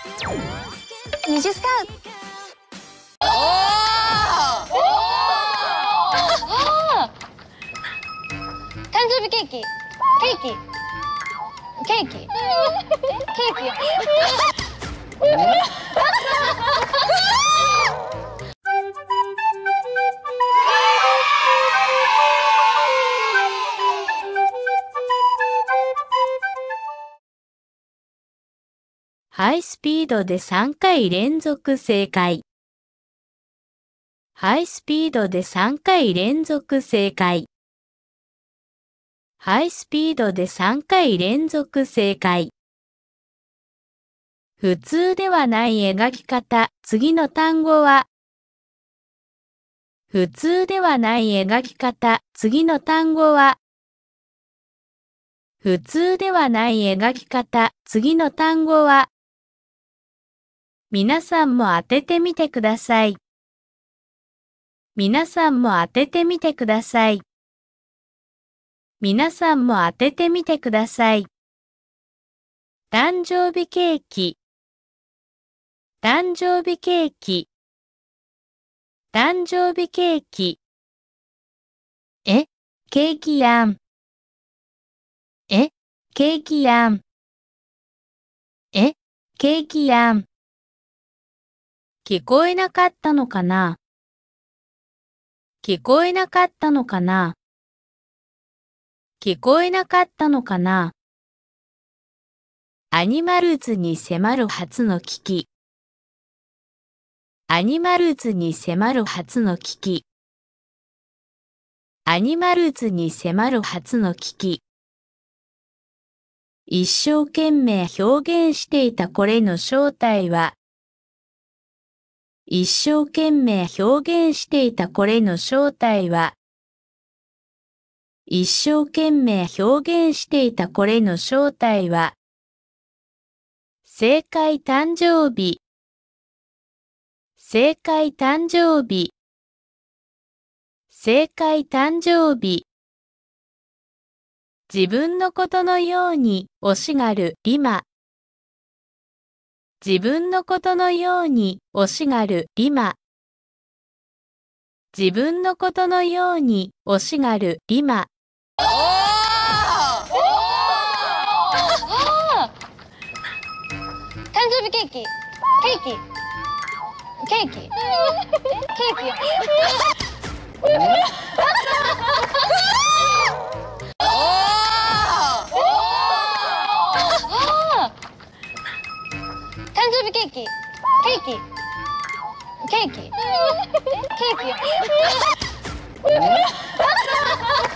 20スカウト。誕生日ケーキ。ケーキ。ケーキ。ケーキ。 ハイスピードで3回連続正解。ハイスピードで3回連続正解。ハイスピードで3回連続正解。普通ではない描き方。次の単語は普通ではない描き方。次の単語は普通ではない描き方。次の単語は皆さんも当ててみてください。皆さんも当ててみてください。皆さんも当ててみてください。誕生日ケーキ。誕生日ケーキ。誕生日ケーキ。ケーキやん。ケーキやん。ケーキやん。聞こえなかったのかな？聞こえなかったのかな？聞こえなかったのかな？アニマルズに迫る初の危機。アニマルズに迫る初の危機。アニマルズに迫る初の危機。一生懸命表現していたこれの正体は一生懸命表現していたこれの正体は一生懸命表現していたこれの正体は正解誕生日正解誕生日正解誕生日自分のことのように惜しがる今自分のことのように惜しがる今自分のことのように惜しがる今誕生日ケーキ。ケーキ。ケーキ。ケーキ。誕生日ケーキ。ケーキ。ケーキ。ケーキ。